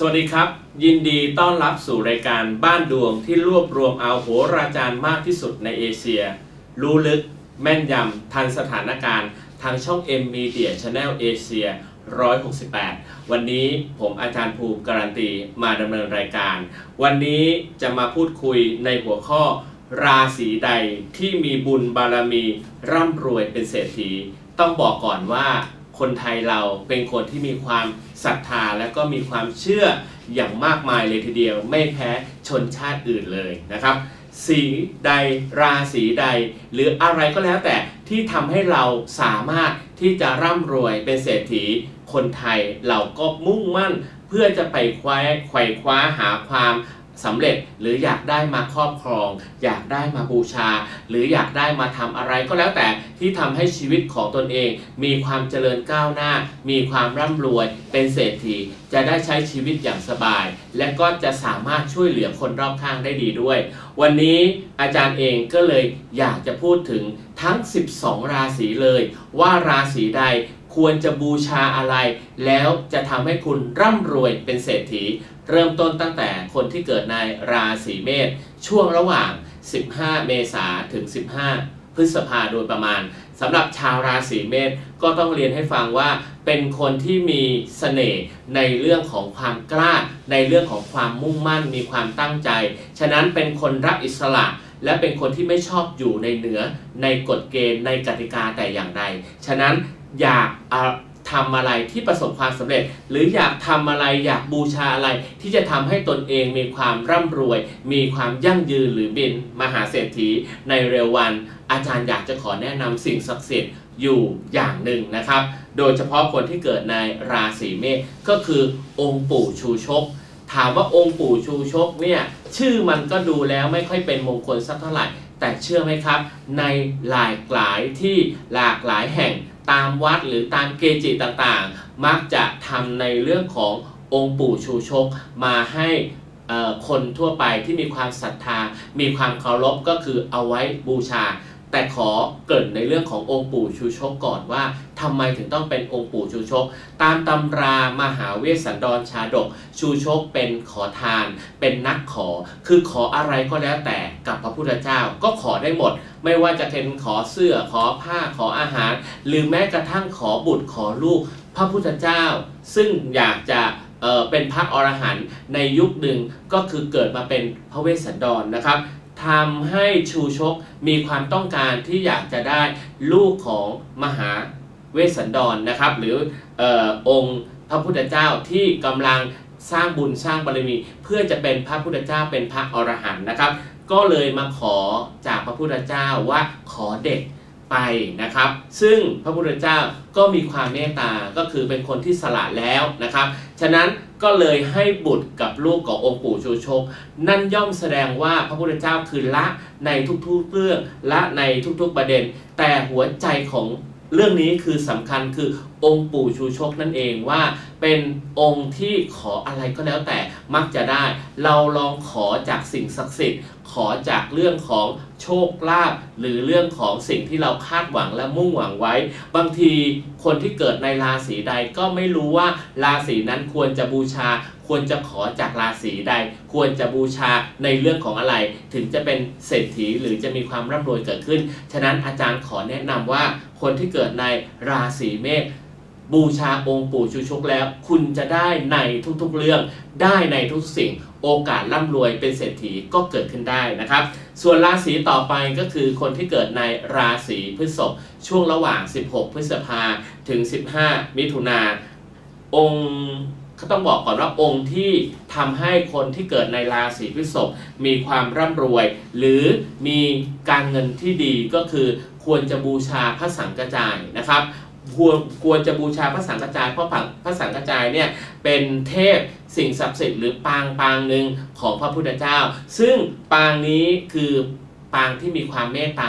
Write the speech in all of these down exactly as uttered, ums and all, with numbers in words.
สวัสดีครับยินดีต้อนรับสู่รายการบ้านดวงที่รวบรวมเอาโหราจารย์มากที่สุดในเอเชียรู้ลึกแม่นยำทันสถานการณ์ทางช่อง M Media Channel เอเชียหนึ่งร้อยหกสิบแปดวันนี้ผมอาจารย์ภูมิการันตีมาดำเนินรายการวันนี้จะมาพูดคุยในหัวข้อราศีใดที่มีบุญบารมีร่ำรวยเป็นเศรษฐีต้องบอกก่อนว่าคนไทยเราเป็นคนที่มีความศรัทธาและก็มีความเชื่ออย่างมากมายเลยทีเดียวไม่แพ้ชนชาติอื่นเลยนะครับสีใดราศีใดหรืออะไรก็แล้วแต่ที่ทำให้เราสามารถที่จะร่ำรวยเป็นเศรษฐีคนไทยเราก็มุ่งมั่นเพื่อจะไปคว้าไขว่คว้าหาความสำเร็จหรืออยากได้มาครอบครองอยากได้มาบูชาหรืออยากได้มาทำอะไรก็แล้วแต่ที่ทำให้ชีวิตของตนเองมีความเจริญก้าวหน้ามีความร่ำรวยเป็นเศรษฐีจะได้ใช้ชีวิตอย่างสบายและก็จะสามารถช่วยเหลือคนรอบข้างได้ดีด้วยวันนี้อาจารย์เองก็เลยอยากจะพูดถึงทั้งสิบสองราศีเลยว่าราศีใดควรจะบูชาอะไรแล้วจะทำให้คุณร่ำรวยเป็นเศรษฐีเริ่มต้นตั้งแต่คนที่เกิดในราศีเมษช่วงระหว่างสิบห้าเมษายนถึงสิบห้าพฤษภาโดยประมาณสำหรับชาวราศีเมษก็ต้องเรียนให้ฟังว่าเป็นคนที่มีเสน่ห์ในเรื่องของความกล้าในเรื่องของความมุ่งมั่นมีความตั้งใจฉะนั้นเป็นคนรักอิสระและเป็นคนที่ไม่ชอบอยู่ในเหนือในกฎเกณฑ์ในกติกาแต่อย่างใดฉะนั้นอยากทำอะไรที่ประสบความสำเร็จหรืออยากทำอะไรอยากบูชาอะไรที่จะทำให้ตนเองมีความร่ำรวยมีความยั่งยืนหรือเป็นมหาเศรษฐีในเร็ววันอาจารย์อยากจะขอแนะนำสิ่งศักดิ์สิทธิ์อยู่อย่างหนึ่งนะครับโดยเฉพาะคนที่เกิดในราศีเมษก็คือองค์ปู่ชูชกถามว่าองค์ปู่ชูชกเนี่ยชื่อมันก็ดูแล้วไม่ค่อยเป็นมงคลสักเท่าไหร่แต่เชื่อไหมครับในหลากหลายที่หลากหลายแห่งตามวัดหรือตามเกจิต่างๆมักจะทำในเรื่องขององค์ปู่ชูชกมาให้คนทั่วไปที่มีความศรัทธามีความเคารพก็คือเอาไว้บูชาแต่ขอเกริ่นในเรื่องขององค์ปู่ชูชกก่อนว่าทำไมถึงต้องเป็นองค์ปู่ชูชกตามตำรามหาเวสสันดรชาดกชูชกเป็นขอทานเป็นนักขอคือขออะไรก็แล้วแต่กับพระพุทธเจ้าก็ขอได้หมดไม่ว่าจะเป็นขอเสื้อขอผ้าขออาหารหรือแม้กระทั่งขอบุตรขอลูกพระพุทธเจ้าซึ่งอยากจะเอ่อเป็นพระอรหันต์ในยุคหนึ่งก็คือเกิดมาเป็นพระเวสสันดรนะครับทำให้ชูชกมีความต้องการที่อยากจะได้ลูกของมหาเวสสันดรนะครับหรือเอ่อองค์พระพุทธเจ้าที่กำลังสร้างบุญสร้างบารมีเพื่อจะเป็นพระพุทธเจ้าเป็นพระอรหันต์นะครับก็เลยมาขอจากพระพุทธเจ้าว่าขอเด็กไปนะครับซึ่งพระพุทธเจ้าก็มีความเมตตาก็คือเป็นคนที่สละแล้วนะครับฉะนั้นก็เลยให้บุตรกับลูกขององค์ปู่ชูชกนั่นย่อมแสดงว่าพระพุทธเจ้าคือละในทุกๆเรื่องละในทุกๆประเด็นแต่หัวใจของเรื่องนี้คือสำคัญคือองค์ปู่ชูชกนั่นเองว่าเป็นองค์ที่ขออะไรก็แล้วแต่มักจะได้เราลองขอจากสิ่งศักดิ์สิทธิ์ขอจากเรื่องของโชคลาภหรือเรื่องของสิ่งที่เราคาดหวังและมุ่งหวังไว้บางทีคนที่เกิดในราศีใดก็ไม่รู้ว่าราศีนั้นควรจะบูชาควรจะขอจากราศีใดควรจะบูชาในเรื่องของอะไรถึงจะเป็นเศรษฐีหรือจะมีความร่ำรวยเกิดขึ้นฉะนั้นอาจารย์ขอแนะนำว่าคนที่เกิดในราศีเมษบูชาองค์ปู่ชูชกแล้วคุณจะได้ในทุกๆเรื่องได้ในทุกสิ่งโอกาสร่ำรวยเป็นเศรษฐีก็เกิดขึ้นได้นะครับส่วนราศีต่อไปก็คือคนที่เกิดในราศีพฤษภช่วงระหว่างสิบหกพฤษภาถึงสิบห้ามิถุนาองค์เขาต้องบอกก่อนว่าองค์ที่ทำให้คนที่เกิดในราศีพฤษภมีความร่ำรวยหรือมีการเงินที่ดีก็คือควรจะบูชาพระสังฆจายนะครับควรควรจะบูชาพระสังฆจายเพราะพระสังฆจายเนี่ยเป็นเทพสิ่งศักดิ์สิทธิ์หรือปางปางหนึ่งของพระพุทธเจ้าซึ่งปางนี้คือปางที่มีความเมตตา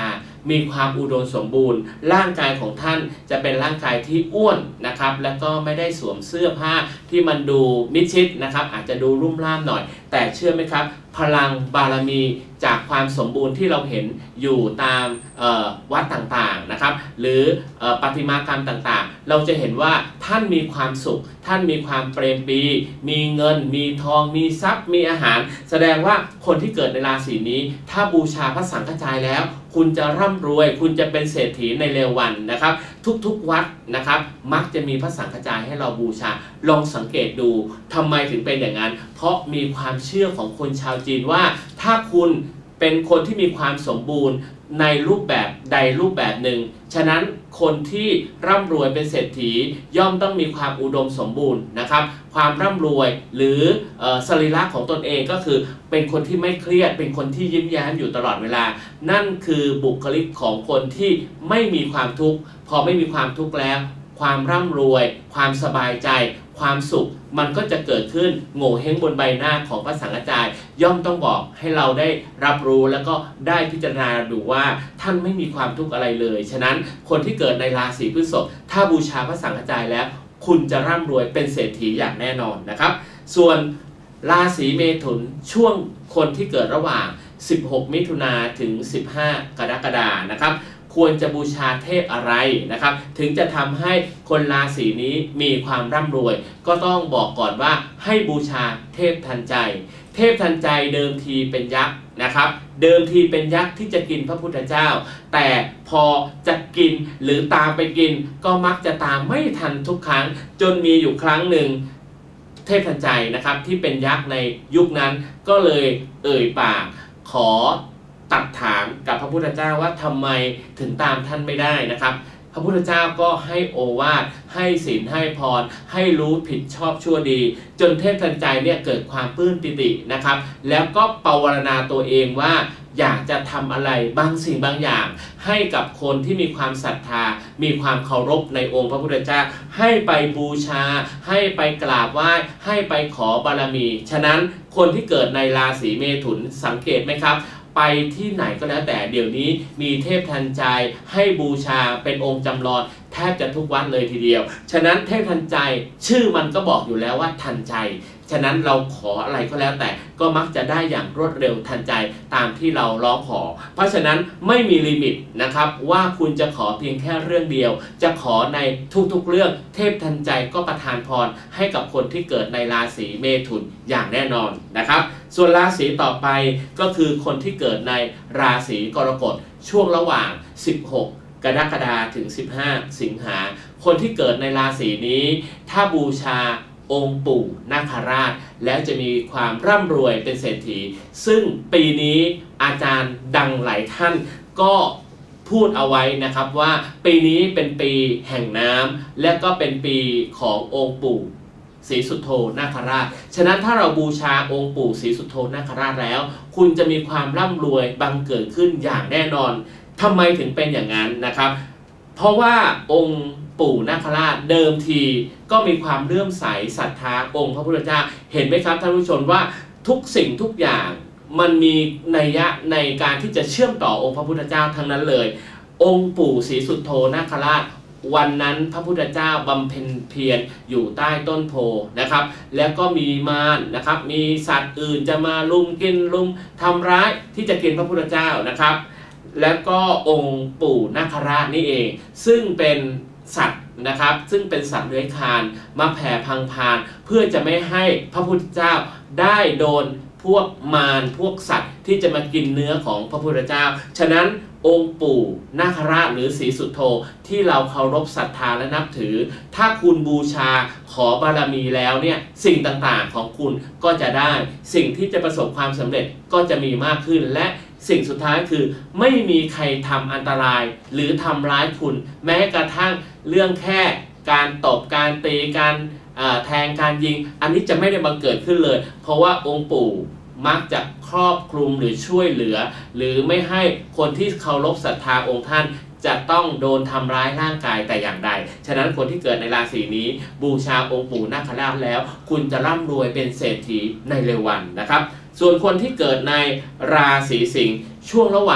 มีความอุดมสมบูรณ์ร่างกายของท่านจะเป็นร่างกายที่อ้วนนะครับและก็ไม่ได้สวมเสื้อผ้าที่มันดูมิดชิดนะครับอาจจะดูรุ่มร่ามหน่อยแต่เชื่อไหมครับพลังบารมีจากความสมบูรณ์ที่เราเห็นอยู่ตามวัดต่างๆนะครับหรือประติมากรรมต่างๆเราจะเห็นว่าท่านมีความสุขท่านมีความเปรมปรีมีเงินมีทองมีทรัพย์มีอาหารแสดงว่าคนที่เกิดในราศีนี้ถ้าบูชาพระสังฆจายแล้วคุณจะร่ำรวยคุณจะเป็นเศรษฐีในเร็ววันนะครับทุกๆวัดนะครับมักจะมีพระสังฆจายให้เราบูชาลองสังเกตดูทำไมถึงเป็นอย่างนั้นเพราะมีความเชื่อของคนชาวจีนว่าถ้าคุณเป็นคนที่มีความสมบูรณ์ในรูปแบบใดรูปแบบหนึ่งฉะนั้นคนที่ร่ำรวยเป็นเศรษฐีย่อมต้องมีความอุดมสมบูรณ์นะครับความร่ำรวยหรือสรีระของตนเองก็คือเป็นคนที่ไม่เครียดเป็นคนที่ยิ้มแย้มอยู่ตลอดเวลานั่นคือบุคลิกของคนที่ไม่มีความทุกข์พอไม่มีความทุกข์แล้วความร่ำรวยความสบายใจความสุขมันก็จะเกิดขึ้นโง่เฮงบนใบหน้าของพระสังฆจายย่อมต้องบอกให้เราได้รับรู้แล้วก็ได้พิจารณาดูว่าท่านไม่มีความทุกข์อะไรเลยฉะนั้นคนที่เกิดในราศีพฤษภถ้าบูชาพระสังฆจายแล้วคุณจะร่ำรวยเป็นเศรษฐีอย่างแน่นอนนะครับส่วนราศีเมถุนช่วงคนที่เกิดระหว่างสิบหกมิถุนาถึงสิบห้ากรกฎาคมนะครับควรจะบูชาเทพอะไรนะครับถึงจะทำให้คนราศีนี้มีความร่ำรวยก็ต้องบอกก่อนว่าให้บูชาเทพทันใจเทพทันใจเดิมทีเป็นยักษ์นะครับเดิมทีเป็นยักษ์ที่จะกินพระพุทธเจ้าแต่พอจะกินหรือตามไปกินก็มักจะตามไม่ทันทุกครั้งจนมีอยู่ครั้งหนึ่งเทพทันใจนะครับที่เป็นยักษ์ในยุคนั้นก็เลยเอ่ยปากขอตัดถามกับพระพุทธเจ้าว่าทำไมถึงตามท่านไม่ได้นะครับพระพุทธเจ้าก็ให้โอวาทให้ศีลให้พรให้รู้ผิดชอบชั่วดีจนเทพทันใจเนี่ยเกิดความปลื้มปิตินะครับแล้วก็ปวารณาตัวเองว่าอยากจะทำอะไรบางสิ่งบางอย่างให้กับคนที่มีความศรัทธามีความเคารพในองค์พระพุทธเจ้าให้ไปบูชาให้ไปกราบไหว้ให้ไปขอบารมีฉะนั้นคนที่เกิดในราศีเมถุนสังเกตไหมครับไปที่ไหนก็แล้วแต่เดี๋ยวนี้มีเทพทันใจให้บูชาเป็นองค์จำลองแทบจะทุกวัดเลยทีเดียวฉะนั้นเทพทันใจชื่อมันก็บอกอยู่แล้วว่าทันใจฉะนั้นเราขออะไรก็แล้วแต่ก็มักจะได้อย่างรวดเร็วทันใจตามที่เราร้องขอเพราะฉะนั้นไม่มีลิมิตนะครับว่าคุณจะขอเพียงแค่เรื่องเดียวจะขอในทุกๆเรื่องเทพทันใจก็ประทานพรให้กับคนที่เกิดในราศีเมถุนอย่างแน่นอนนะครับส่วนราศีต่อไปก็คือคนที่เกิดในราศีกรกฎช่วงระหว่างสิบหกกรกฎาคมถึงสิบห้าสิงหาคนที่เกิดในราศีนี้ถ้าบูชาองค์ปู่นาคราชแล้วจะมีความร่ำรวยเป็นเศรษฐีซึ่งปีนี้อาจารย์ดังหลายท่านก็พูดเอาไว้นะครับว่าปีนี้เป็นปีแห่งน้ำและก็เป็นปีขององค์ปู่ศรีสุโธนาคราชฉะนั้นถ้าเราบูชาองค์ปู่ศรีสุโธนาคราชแล้วคุณจะมีความร่ำรวยบังเกิดขึ้นอย่างแน่นอนทำไมถึงเป็นอย่างนั้นนะครับเพราะว่าองค์ปู่นาคราชเดิมทีก็มีความเลื่อมใสศรัทธาองค์พระพุทธเจ้าเห็นไหมครับท่านผู้ชมว่าทุกสิ่งทุกอย่างมันมีนัยยะในการที่จะเชื่อมต่อองค์พระพุทธเจ้าทั้งนั้นเลยองค์ปู่ศรีสุโธนาคราชวันนั้นพระพุทธเจ้าบำเพ็ญเพียรอยู่ใต้ต้นโพนะครับแล้วก็มีมารนะครับมีสัตว์อื่นจะมาลุมกินลุมทำร้ายที่จะกินพระพุทธเจ้านะครับแล้วก็องค์ปู่นาคราชนี่เองซึ่งเป็นสัตว์นะครับซึ่งเป็นสัตว์เลื้อยคลานมาแผ่พังพานเพื่อจะไม่ให้พระพุทธเจ้าได้โดนพวกมารพวกสัตว์ที่จะมากินเนื้อของพระพุทธเจ้าฉะนั้นองค์ปู่นาคราชหรือศรีสุโธที่เราเคารพศรัทธาและนับถือถ้าคุณบูชาขอบารมีแล้วเนี่ยสิ่งต่างๆของคุณก็จะได้สิ่งที่จะประสบความสำเร็จก็จะมีมากขึ้นและสิ่งสุดท้ายคือไม่มีใครทำอันตรายหรือทำร้ายคุณแม้กระทั่งเรื่องแค่การตบการตีการแทงการยิงอันนี้จะไม่ได้บังเกิดขึ้นเลยเพราะว่าองค์ปู่มักจะครอบคลุมหรือช่วยเหลือหรือไม่ให้คนที่เคารพศรัทธาองค์ท่านจะต้องโดนทำร้ายร่างกายแต่อย่างใดฉะนั้นคนที่เกิดในราศีนี้บูชาองค์ปู่นาคราชแล้วคุณจะร่ำรวยเป็นเศรษฐีในเร็ววันนะครับส่วนคนที่เกิดในราศีสิงห์ช่วงระหว่าง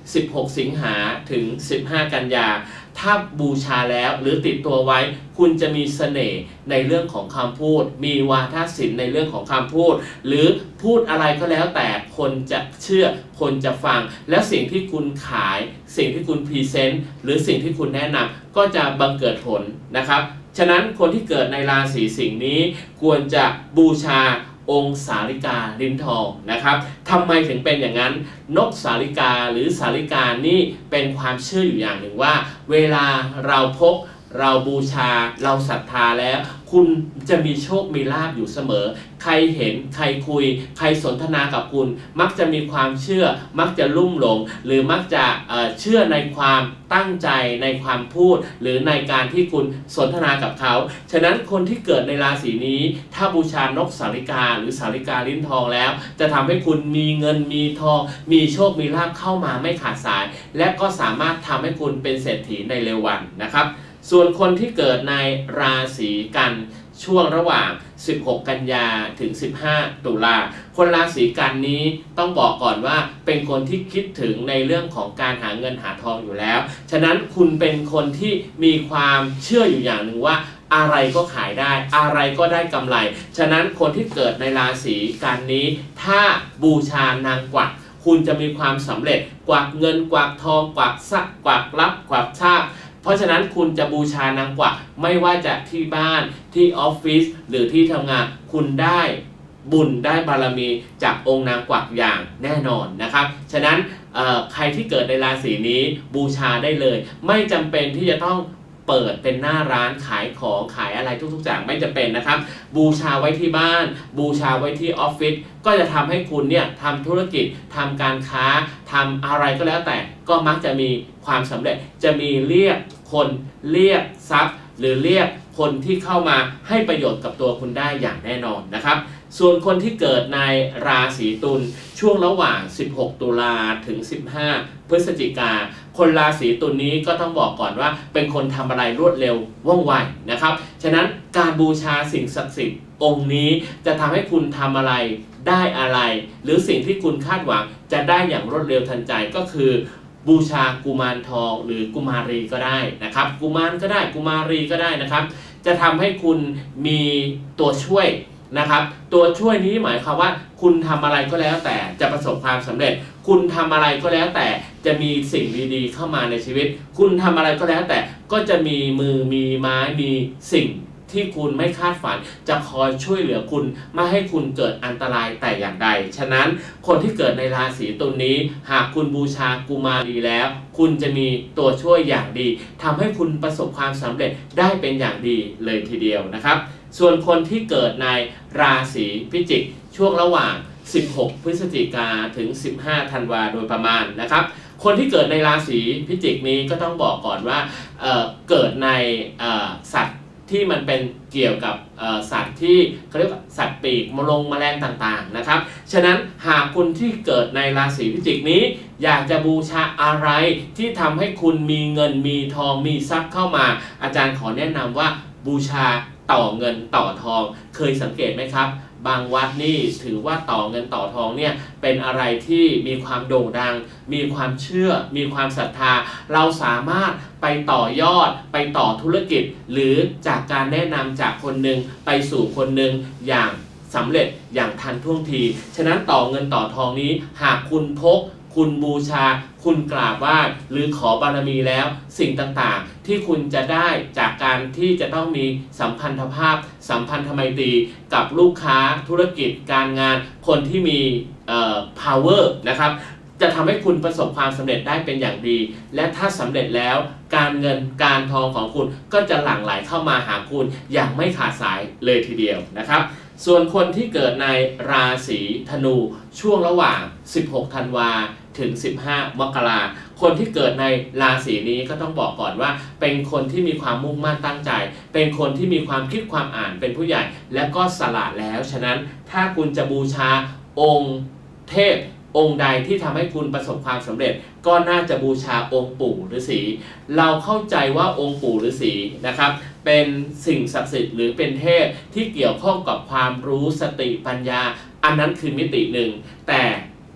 สิบหกสิงหาถึงสิบห้ากันยาถ้าบูชาแล้วหรือติดตัวไว้คุณจะมีเสน่ห์ในเรื่องของคำพูดมีวาทศิลป์ในเรื่องของคำพูดหรือพูดอะไรก็แล้วแต่คนจะเชื่อคนจะฟังแล้วสิ่งที่คุณขายสิ่งที่คุณพรีเซนต์หรือสิ่งที่คุณแนะนำก็จะบังเกิดผลนะครับฉะนั้นคนที่เกิดในราศีสิงห์นี้ควรจะบูชาองค์สาลิกาลิ้นทองนะครับทำไมถึงเป็นอย่างนั้นนกสาลิกาหรือสาลิกานี่เป็นความเชื่ออยู่อย่างหนึ่งว่าเวลาเราพกเราบูชาเราศรัทธาแล้วคุณจะมีโชคมีลาภอยู่เสมอใครเห็นใครคุยใครสนทนากับคุณมักจะมีความเชื่อมักจะลุ่มหลงหรือมักจะเอ่อเชื่อในความตั้งใจในความพูดหรือในการที่คุณสนทนากับเขาฉะนั้นคนที่เกิดในราศีนี้ถ้าบูชานกสาลิกาหรือสาลิกาลิ้นทองแล้วจะทำให้คุณมีเงินมีทองมีโชคมีลาภเข้ามาไม่ขาดสายและก็สามารถทำให้คุณเป็นเศรษฐีในเร็ววันนะครับส่วนคนที่เกิดในราศีกันช่วงระหว่างสิบหกกันยาถึงสิบห้าตุลาคนราศีกันนี้ต้องบอกก่อนว่าเป็นคนที่คิดถึงในเรื่องของการหาเงินหาทองอยู่แล้วฉะนั้นคุณเป็นคนที่มีความเชื่ออยู่อย่างหนึ่งว่าอะไรก็ขายได้อะไรก็ได้กำไรฉะนั้นคนที่เกิดในราศีกันนี้ถ้าบูชานางกวักคุณจะมีความสำเร็จกวักเงินกวักทองกวักทรัพย์กวักรับกวักชาติเพราะฉะนั้นคุณจะบูชานางกวักไม่ว่าจะที่บ้านที่ออฟฟิศหรือที่ทำงานคุณได้บุญได้บารมีจากองค์นางกวักอย่างแน่นอนนะครับฉะนั้นใครที่เกิดในราศีนี้บูชาได้เลยไม่จำเป็นที่จะต้องเปิดเป็นหน้าร้านขายของขายอะไรทุกๆอย่างไม่จำเป็นนะครับบูชาไว้ที่บ้านบูชาไว้ที่ออฟฟิศก็จะทำให้คุณเนี่ยทำธุรกิจทำการค้าทำอะไรก็แล้วแต่ก็มักจะมีความสำเร็จจะมีเรียกคนเรียกทรัพย์หรือเรียกคนที่เข้ามาให้ประโยชน์กับตัวคุณได้อย่างแน่นอนนะครับส่วนคนที่เกิดในราศีตุลช่วงระหว่างสิบหกตุลาถึงสิบห้าพฤศจิกาคนราศีตุลนี้ก็ต้องบอกก่อนว่าเป็นคนทำอะไรรวดเร็วว่องไวนะครับฉะนั้นการบูชาสิ่งศักดิ์สิทธิ์องค์นี้จะทำให้คุณทำอะไรได้อะไรหรือสิ่งที่คุณคาดหวังจะได้อย่างรวดเร็วทันใจก็คือบูชากุมารทองหรือกุมารีก็ได้นะครับกุมารก็ได้กุมารีก็ได้นะครับจะทำให้คุณมีตัวช่วยนะครับตัวช่วยนี้หมายความว่าคุณทำอะไรก็แล้วแต่จะประสบความสำเร็จคุณทำอะไรก็แล้วแต่จะมีสิ่งดีๆเข้ามาในชีวิตคุณทำอะไรก็แล้วแต่ก็จะมีมือมีไม้มีสิ่งที่คุณไม่คาดฝันจะคอยช่วยเหลือคุณไม่ให้คุณเกิดอันตรายแต่อย่างใดฉะนั้นคนที่เกิดในราศีตุลนี้หากคุณบูชากุมารีแล้วคุณจะมีตัวช่วยอย่างดีทำให้คุณประสบความสำเร็จได้เป็นอย่างดีเลยทีเดียวนะครับส่วนคนที่เกิดในราศีพิจิกช่วงระหว่างสิบหกพฤศจิกาถึงสิบห้าธันวาโดยประมาณนะครับคนที่เกิดในราศีพิจิกนี้ก็ต้องบอกก่อนว่า เอ่อ เกิดในสัตว์ที่มันเป็นเกี่ยวกับสัตว์ที่เขาเรียกว่าสัตว์ปีกมลงแมลงต่างๆนะครับฉะนั้นหากคุณที่เกิดในราศีพิจิกนี้อยากจะบูชาอะไรที่ทำให้คุณมีเงินมีทองมีทรัพย์เข้ามาอาจารย์ขอแนะนำว่าบูชาต่อเงินต่อทองเคยสังเกตไหมครับบางวัดนี่ถือว่าต่อเงินต่อทองเนี่ยเป็นอะไรที่มีความโด่งดังมีความเชื่อมีความศรัทธาเราสามารถไปต่อยอดไปต่อธุรกิจหรือจากการแนะนำจากคนหนึ่งไปสู่คนหนึ่งอย่างสำเร็จอย่างทันท่วงทีฉะนั้นต่อเงินต่อทองนี้หากคุณพกคุณบูชาคุณกราบไหว้หรือขอบารมีแล้วสิ่งต่างๆที่คุณจะได้จากการที่จะต้องมีสัมพันธภาพสัมพันธไมตรีกับลูกค้าธุรกิจการงานคนที่มีเอ่อ power นะครับจะทำให้คุณประสบความสำเร็จได้เป็นอย่างดีและถ้าสำเร็จแล้วการเงินการทองของคุณก็จะหลั่งไหลเข้ามาหาคุณอย่างไม่ขาดสายเลยทีเดียวนะครับส่วนคนที่เกิดในราศีธนูช่วงระหว่างสิบหกธันวาถึงสิบห้ามกราคนที่เกิดในราศีนี้ก็ต้องบอกก่อนว่าเป็นคนที่มีความมุ่งมั่นตั้งใจเป็นคนที่มีความคิดความอ่านเป็นผู้ใหญ่และก็สละแล้วฉะนั้นถ้าคุณจะบูชาองค์เทพองค์ใดที่ทำให้คุณประสบความสำเร็จก็น่าจะบูชาองค์ปู่ฤาษีเราเข้าใจว่าองค์ปู่ฤาษีนะครับเป็นสิ่งศักดิ์สิทธิ์หรือเป็นเทพที่เกี่ยวข้องกับความรู้สติปัญญาอันนั้นคือมิติหนึ่งแต่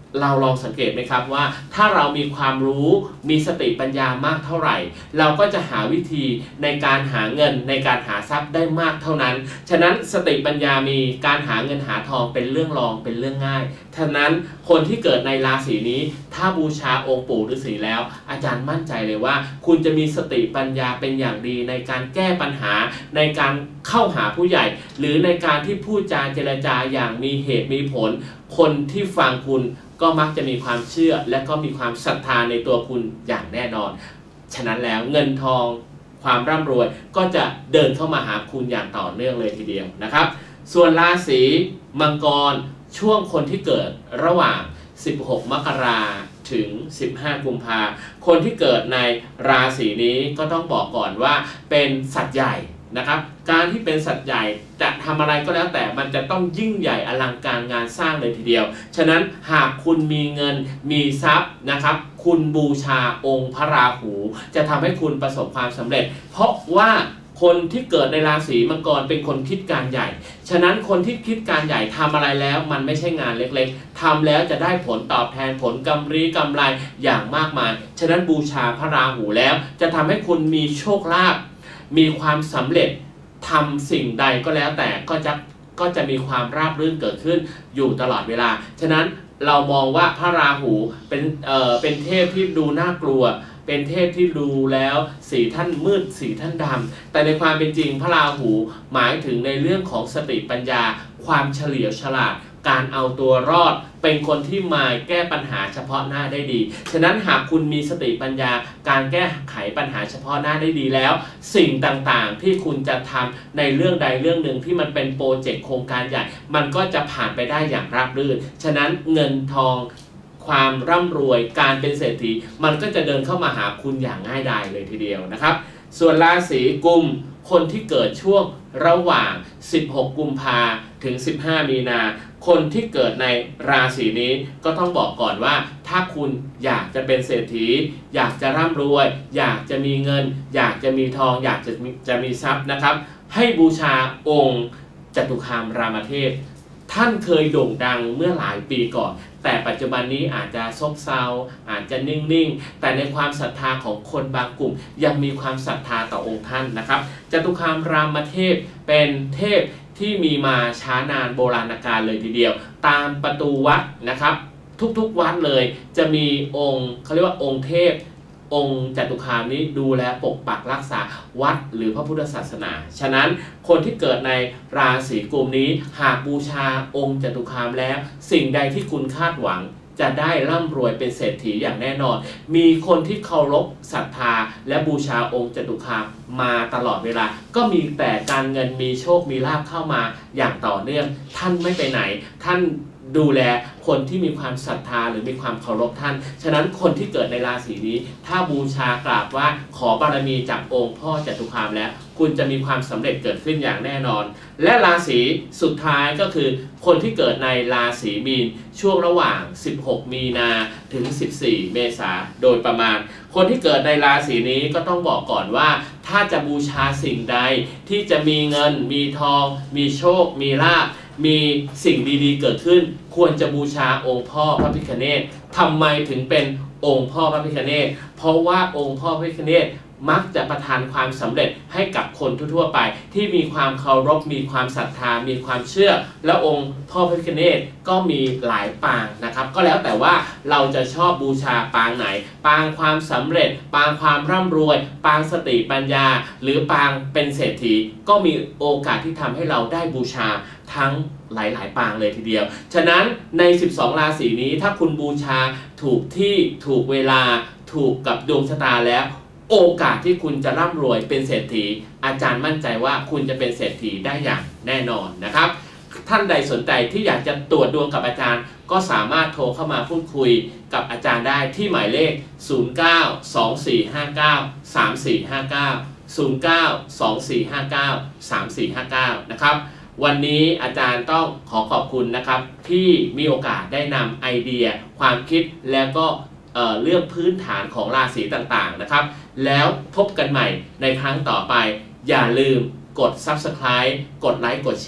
เราลองสังเกตไหมครับว่าถ้าเรามีความรู้มีสติปัญญามากเท่าไหร่เราก็จะหาวิธีในการหาเงินในการหาทรัพย์ได้มากเท่านั้นฉะนั้นสติปัญญามีการหาเงินหาทองเป็นเรื่องรองเป็นเรื่องง่ายฉะนั้นคนที่เกิดในราศีนี้ถ้าบูชาองค์ปู่ฤาษีแล้วอาจารย์มั่นใจเลยว่าคุณจะมีสติปัญญาเป็นอย่างดีในการแก้ปัญหาในการเข้าหาผู้ใหญ่หรือในการที่พูดจาเจรจาอย่างมีเหตุมีผลคนที่ฟังคุณก็มักจะมีความเชื่อและก็มีความศรัทธาในตัวคุณอย่างแน่นอนฉะนั้นแล้วเงินทองความร่ำรวยก็จะเดินเข้ามาหาคุณอย่างต่อเนื่องเลยทีเดียวนะครับส่วนราศีมังกรช่วงคนที่เกิดระหว่างสิบหกมกราถึงสิบห้ากุมภาคนที่เกิดในราศีนี้ก็ต้องบอกก่อนว่าเป็นสัตว์ใหญ่นะครับการที่เป็นสัตว์ใหญ่จะทำอะไรก็แล้วแต่มันจะต้องยิ่งใหญ่อลังการงานสร้างเลยทีเดียวฉะนั้นหากคุณมีเงินมีทรัพย์นะครับคุณบูชาองค์พระราหูจะทำให้คุณประสบความสำเร็จเพราะว่าคนที่เกิดในราศีมังกรเป็นคนคิดการใหญ่ฉะนั้นคนที่คิดการใหญ่ทำอะไรแล้วมันไม่ใช่งานเล็กๆทำแล้วจะได้ผลตอบแทนผลกำไรกำไรอย่างมากมายฉะนั้นบูชาพระราหูแล้วจะทำให้คุณมีโชคลาภมีความสำเร็จทำสิ่งใดก็แล้วแต่ก็จะก็จะมีความราบรื่นเกิดขึ้นอยู่ตลอดเวลาฉะนั้นเรามองว่าพระราหูเป็นเอ่อเป็นเทพที่ดูน่ากลัวเป็นเทพที่ดูแล้วสีท่านมืดสีท่านดำแต่ในความเป็นจริงพระราหูหมายถึงในเรื่องของสติปัญญาความเฉลียวฉลาดการเอาตัวรอดเป็นคนที่มาแก้ปัญหาเฉพาะหน้าได้ดีฉะนั้นหากคุณมีสติปัญญาการแก้ไขปัญหาเฉพาะหน้าได้ดีแล้วสิ่งต่างๆที่คุณจะทำในเรื่องใดเรื่องหนึ่งที่มันเป็นโปรเจกต์โครงการใหญ่มันก็จะผ่านไปได้อย่างราบรื่นฉะนั้นเงินทองความร่ำรวยการเป็นเศรษฐีมันก็จะเดินเข้ามาหาคุณอย่างง่ายดายเลยทีเดียวนะครับส่วนราศีกุมคนที่เกิดช่วงระหว่างสิบหกกุมภาถึงสิบห้ามีนาคนที่เกิดในราศีนี้ก็ต้องบอกก่อนว่าถ้าคุณอยากจะเป็นเศรษฐีอยากจะร่ำรวยอยากจะมีเงินอยากจะมีทองอยากจะมีจะมีทรัพย์นะครับให้บูชาองค์จตุคามรามเทพท่านเคยโด่งดังเมื่อหลายปีก่อนแต่ปัจจุบันนี้อาจจะซบเซาอาจจะนิ่งๆแต่ในความศรัทธาของคนบางกลุ่มยังมีความศรัทธาต่อองค์ท่านนะครับจตุคามรามเทพเป็นเทพที่มีมาช้านานโบราณกาลเลยทีเดียวตามประตูวัดนะครับทุกๆวัดเลยจะมีองค์เขาเรียกว่าองค์เทพองค์จตุคามนี้ดูแลปกปักรักษาวัดหรือพระพุทธศาสนาฉะนั้นคนที่เกิดในราศีกุมนี้หากบูชาองค์จตุคามแล้วสิ่งใดที่คุณคาดหวังจะได้ร่ำรวยเป็นเศรษฐีอย่างแน่นอนมีคนที่เคารพศรัทธาและบูชาองค์จตุคามมาตลอดเวลาก็มีแต่การเงินมีโชคมีลาภเข้ามาอย่างต่อเนื่องท่านไม่ไปไหนท่านดูแลคนที่มีความศรัทธาหรือมีความเคารพท่านฉะนั้นคนที่เกิดในราศีนี้ถ้าบูชากราบว่าขอบารมีจากองค์พ่อจตุคามแล้วคุณจะมีความสำเร็จเกิดขึ้นอย่างแน่นอนและราศีสุดท้ายก็คือคนที่เกิดในราศีมีนช่วงระหว่างสิบหกมีนาถึงสิบสี่เมษาโดยประมาณคนที่เกิดในราศีนี้ก็ต้องบอกก่อนว่าถ้าจะบูชาสิ่งใดที่จะมีเงินมีทองมีโชคมีลาภมีสิ่งดีๆเกิดขึ้นควรจะบูชาองค์พ่อพระพิฆเนศทำไมถึงเป็นองค์พ่อพระพิฆเนศเพราะว่าองค์พ่อพระพิฆเนศมักจะประทานความสำเร็จให้กับคนทั่วๆไปที่มีความเคารพมีความศรัทธามีความเชื่อและองค์พ่อพระพิฆเนศก็มีหลายปางนะครับก็แล้วแต่ว่าเราจะชอบบูชาปางไหนปางความสำเร็จปางความร่ำรวยปางสติปัญญาหรือปางเป็นเศรษฐีก็มีโอกาสที่ทำให้เราได้บูชาทั้งหลายๆปางเลยทีเดียวฉะนั้นในสิบสองราศีนี้ถ้าคุณบูชาถูกที่ถูกเวลาถูกกับดวงชะตาแล้วโอกาสที่คุณจะร่ำรวยเป็นเศรษฐีอาจารย์มั่นใจว่าคุณจะเป็นเศรษฐีได้อย่างแน่นอนนะครับท่านใดสนใจที่อยากจะตรวจดวงกับอาจารย์ก็สามารถโทรเข้ามาพูดคุยกับอาจารย์ได้ที่หมายเลขศูนย์ เก้า สอง สี่ ห้า เก้า สาม สี่ ห้า เก้า ศูนย์ เก้า สอง สี่ ห้า เก้า สาม สี่ ห้า เก้านะครับวันนี้อาจารย์ต้องขอขอบคุณนะครับที่มีโอกาสได้นำไอเดียความคิดแล้วก็เอ่อเรื่องพื้นฐานของราศีต่างๆนะครับแล้วพบกันใหม่ในครั้งต่อไปอย่าลืมกด ซับสไครบ์ กดไลค์กดแชร์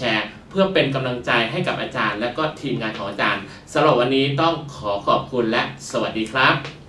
เพื่อเป็นกำลังใจให้กับอาจารย์และก็ทีมงานของอาจารย์สำหรับวันนี้ต้องขอขอบคุณและสวัสดีครับ